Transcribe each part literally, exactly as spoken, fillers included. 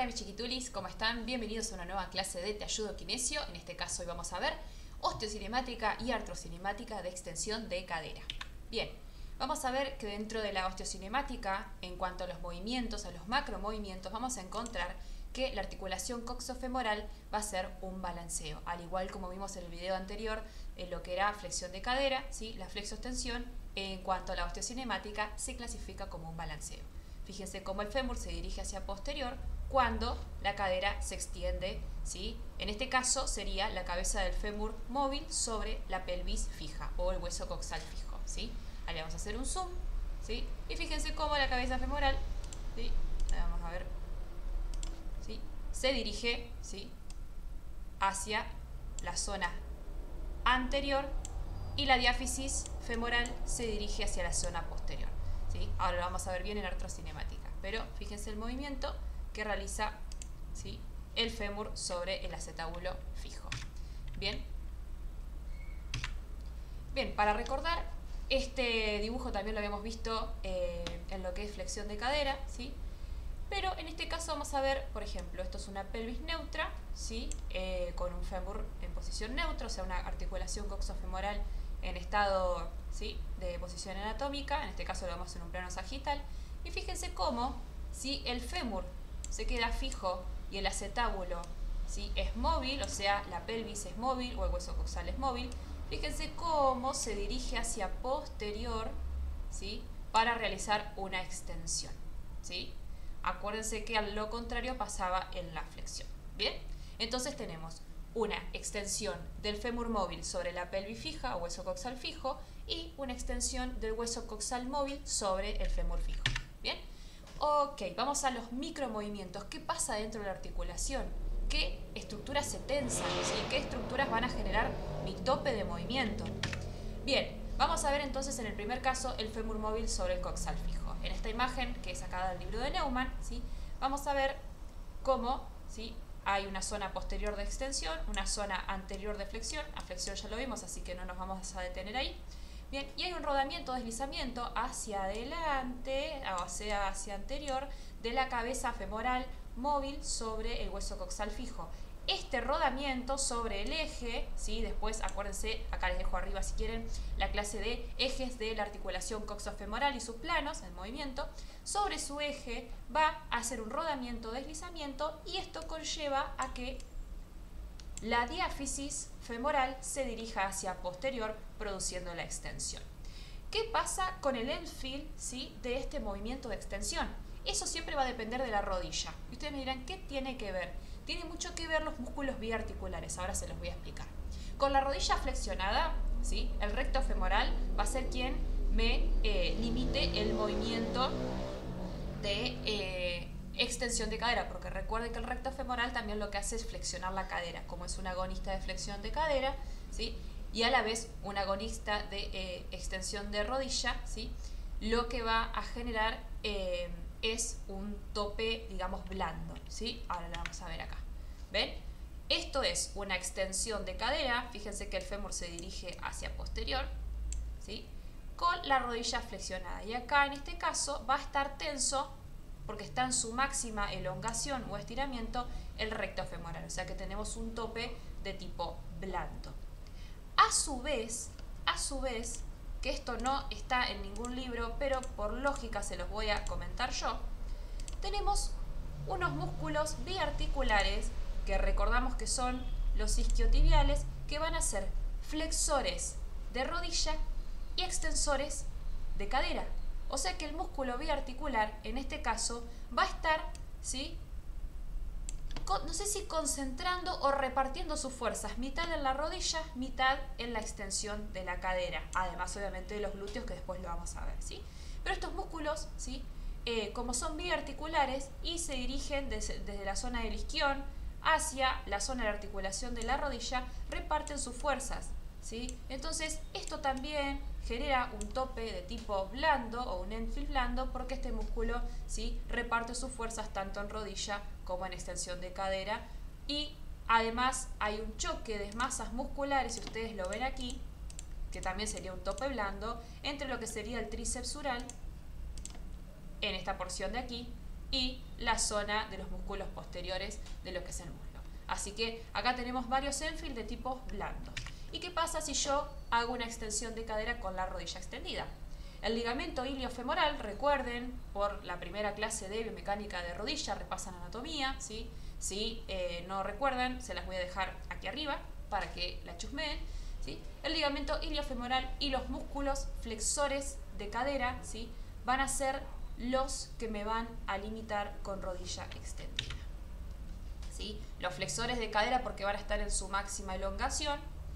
Hola mis chiquitulis, ¿cómo están? Bienvenidos a una nueva clase de Te Ayudo Kinesio. En este caso hoy vamos a ver osteocinemática y artrocinemática de extensión de cadera. Bien, vamos a ver que dentro de la osteocinemática, en cuanto a los movimientos, a los macromovimientos, vamos a encontrar que la articulación coxofemoral va a ser un balanceo, al igual como vimos en el video anterior en lo que era flexión de cadera, ¿sí? La flexoextensión en cuanto a la osteocinemática se clasifica como un balanceo. Fíjense cómo el fémur se dirige hacia posterior cuando la cadera se extiende, ¿sí? En este caso sería la cabeza del fémur móvil sobre la pelvis fija o el hueso coxal fijo, ¿sí? Ahí vamos a hacer un zoom, ¿sí? Y fíjense cómo la cabeza femoral, ¿sí? Ahí vamos a ver, ¿sí? Se dirige, ¿sí? hacia la zona anterior y la diáfisis femoral se dirige hacia la zona posterior, ¿sí? Ahora lo vamos a ver bien en artrocinemática, pero fíjense el movimiento que realiza, ¿sí? el fémur sobre el acetábulo fijo. Bien. Bien, para recordar, este dibujo también lo habíamos visto eh, en lo que es flexión de cadera, ¿sí? Pero en este caso vamos a ver, por ejemplo, esto es una pelvis neutra, ¿sí? eh, con un fémur en posición neutra, o sea, una articulación coxofemoral en estado, ¿sí? de posición anatómica, en este caso lo vemos en un plano sagital, y fíjense cómo, si el fémur se queda fijo y el acetábulo, ¿sí? es móvil, o sea, la pelvis es móvil o el hueso coxal es móvil, fíjense cómo se dirige hacia posterior, ¿sí? para realizar una extensión, ¿sí? Acuérdense que a lo contrario pasaba en la flexión. Bien, entonces tenemos una extensión del fémur móvil sobre la pelvis fija o hueso coxal fijo y una extensión del hueso coxal móvil sobre el fémur fijo. Bien, ok, vamos a los micromovimientos. ¿Qué pasa dentro de la articulación? ¿Qué estructuras se tensan? ¿Sí? ¿Qué estructuras van a generar mi tope de movimiento? Bien, vamos a ver entonces en el primer caso el fémur móvil sobre el coxal fijo. En esta imagen, que es sacada del libro de Neumann, ¿sí? vamos a ver cómo, ¿sí? hay una zona posterior de extensión, una zona anterior de flexión. A flexión ya lo vimos, así que no nos vamos a detener ahí. Bien, y hay un rodamiento, deslizamiento hacia adelante, o sea, hacia anterior, de la cabeza femoral móvil sobre el hueso coxal fijo. Este rodamiento sobre el eje, ¿sí? después acuérdense, acá les dejo arriba si quieren, la clase de ejes de la articulación coxofemoral y sus planos, el movimiento, sobre su eje va a hacer un rodamiento, deslizamiento, y esto conlleva a que la diáfisis femoral se dirija hacia posterior, produciendo la extensión. ¿Qué pasa con el endfield, ¿sí? de este movimiento de extensión? Eso siempre va a depender de la rodilla. Y ustedes me dirán, ¿qué tiene que ver? Tiene mucho que ver los músculos biarticulares, ahora se los voy a explicar. Con la rodilla flexionada, ¿sí? el recto femoral va a ser quien me eh, limite el movimiento de eh, extensión de cadera, porque recuerden que el recto femoral también lo que hace es flexionar la cadera, como es un agonista de flexión de cadera, ¿sí? y a la vez un agonista de eh, extensión de rodilla, ¿sí? lo que va a generar eh, es un tope, digamos, blando, ¿sí? Ahora lo vamos a ver acá. ¿Ven? Esto es una extensión de cadera. Fíjense que el fémur se dirige hacia posterior, ¿sí? Con la rodilla flexionada. Y acá, en este caso, va a estar tenso, porque está en su máxima elongación o estiramiento, el recto femoral. O sea que tenemos un tope de tipo blando. A su vez, a su vez, que esto no está en ningún libro, pero por lógica se los voy a comentar yo, tenemos unos músculos biarticulares que recordamos que son los isquiotibiales, que van a ser flexores de rodilla y extensores de cadera. O sea que el músculo biarticular, en este caso, va a estar, ¿sí? no sé si concentrando o repartiendo sus fuerzas, mitad en la rodilla, mitad en la extensión de la cadera, además obviamente de los glúteos, que después lo vamos a ver, ¿sí? Pero estos músculos, ¿sí? eh, como son biarticulares y se dirigen desde, desde la zona del isquión hacia la zona de la articulación de la rodilla, reparten sus fuerzas, ¿sí? Entonces esto también genera un tope de tipo blando o un endfield blando, porque este músculo, ¿sí? reparte sus fuerzas tanto en rodilla como en extensión de cadera, y además hay un choque de masas musculares, si ustedes lo ven aquí, que también sería un tope blando, entre lo que sería el tríceps sural en esta porción de aquí y la zona de los músculos posteriores de lo que es el muslo. Así que acá tenemos varios Enfield de tipos blandos. ¿Y qué pasa si yo hago una extensión de cadera con la rodilla extendida? El ligamento iliofemoral, recuerden, por la primera clase de biomecánica de rodilla, repasan anatomía, ¿sí? Si eh, no recuerdan, se las voy a dejar aquí arriba para que la chusmeen, ¿sí? El ligamento iliofemoral y los músculos flexores de cadera, ¿sí? Van a ser los que me van a limitar con rodilla extendida, ¿sí? Los flexores de cadera porque van a estar en su máxima elongación.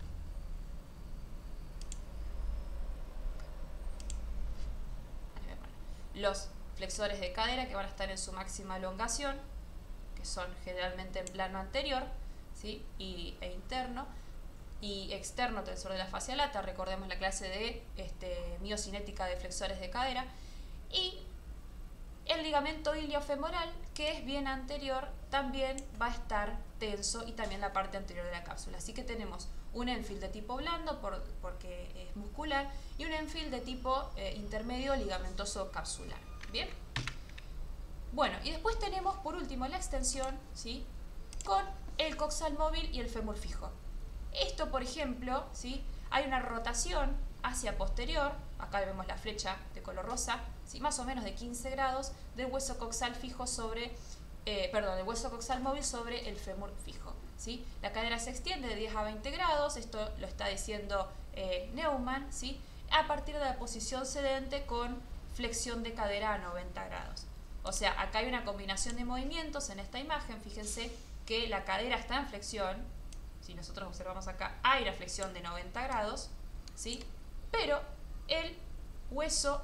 Los flexores de cadera que van a estar en su máxima elongación, que son generalmente en plano anterior, ¿sí? y, e interno, y externo tensor de la fascia lata, recordemos la clase de este, miocinética de flexores de cadera, y el ligamento iliofemoral, que es bien anterior, también va a estar tenso y también la parte anterior de la cápsula. Así que tenemos un Enfield de tipo blando por, porque es muscular y un Enfield de tipo eh, intermedio ligamentoso capsular. ¿Bien? Bueno, y después tenemos por último la extensión, ¿sí? Con el coxal móvil y el fémur fijo. Esto, por ejemplo, ¿sí? Hay una rotación hacia posterior, acá vemos la flecha de color rosa, ¿sí? Más o menos de quince grados del hueso coxal fijo sobre, eh, perdón, del hueso coxal móvil sobre el fémur fijo, ¿sí? La cadera se extiende de diez a veinte grados, esto lo está diciendo eh, Neumann, ¿sí? A partir de la posición sedente con flexión de cadera a noventa grados. O sea, acá hay una combinación de movimientos en esta imagen, fíjense que la cadera está en flexión, si nosotros observamos acá hay una flexión de noventa grados, ¿sí? Pero el hueso,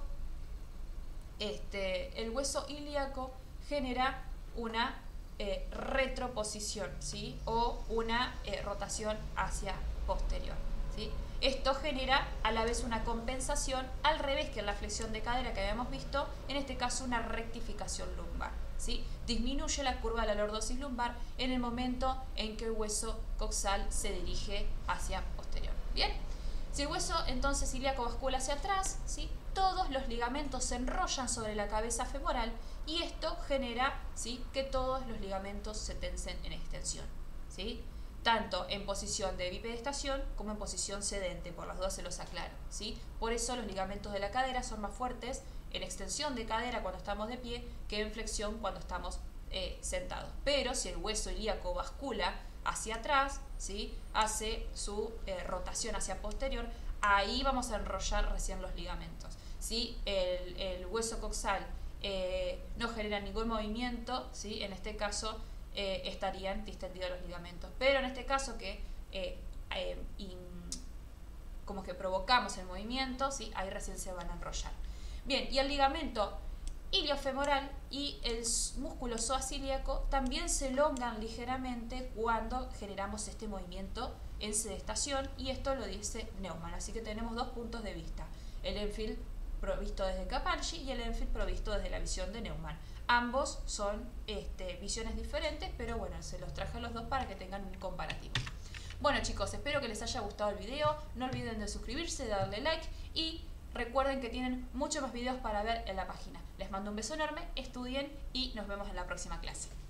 este, el hueso ilíaco genera una eh, retroposición, ¿sí? O una eh, rotación hacia posterior, ¿sí? Esto genera a la vez una compensación al revés que en la flexión de cadera que habíamos visto, en este caso una rectificación lumbar, ¿sí? Disminuye la curva de la lordosis lumbar en el momento en que el hueso coxal se dirige hacia posterior. ¿Bien? Si el hueso entonces ilíaco bascula hacia atrás, ¿sí? Todos los ligamentos se enrollan sobre la cabeza femoral y esto genera, ¿sí? Que todos los ligamentos se tensen en extensión, ¿sí? Tanto en posición de bipedestación como en posición sedente, por las dos se los aclaro, ¿sí? Por eso los ligamentos de la cadera son más fuertes en extensión de cadera cuando estamos de pie que en flexión cuando estamos eh, sentados. Pero si el hueso ilíaco bascula hacia atrás, ¿sí? Hace su eh, rotación hacia posterior, ahí vamos a enrollar recién los ligamentos. Si el, el hueso coxal eh, no genera ningún movimiento, ¿sí? En este caso eh, estarían distendidos los ligamentos. Pero en este caso que eh, eh, in, como que provocamos el movimiento, ¿sí? Ahí recién se van a enrollar. Bien, y el ligamento iliofemoral y el músculo psoas-ilíaco también se elongan ligeramente cuando generamos este movimiento en sedestación, y esto lo dice Neumann. Así que tenemos dos puntos de vista, el Enfield provisto desde Capaldi y el Enfield provisto desde la visión de Neumann. Ambos son este, visiones diferentes, pero bueno, se los traje a los dos para que tengan un comparativo. Bueno chicos, espero que les haya gustado el video, no olviden de suscribirse, de darle like y recuerden que tienen muchos más videos para ver en la página. Les mando un beso enorme, estudien y nos vemos en la próxima clase.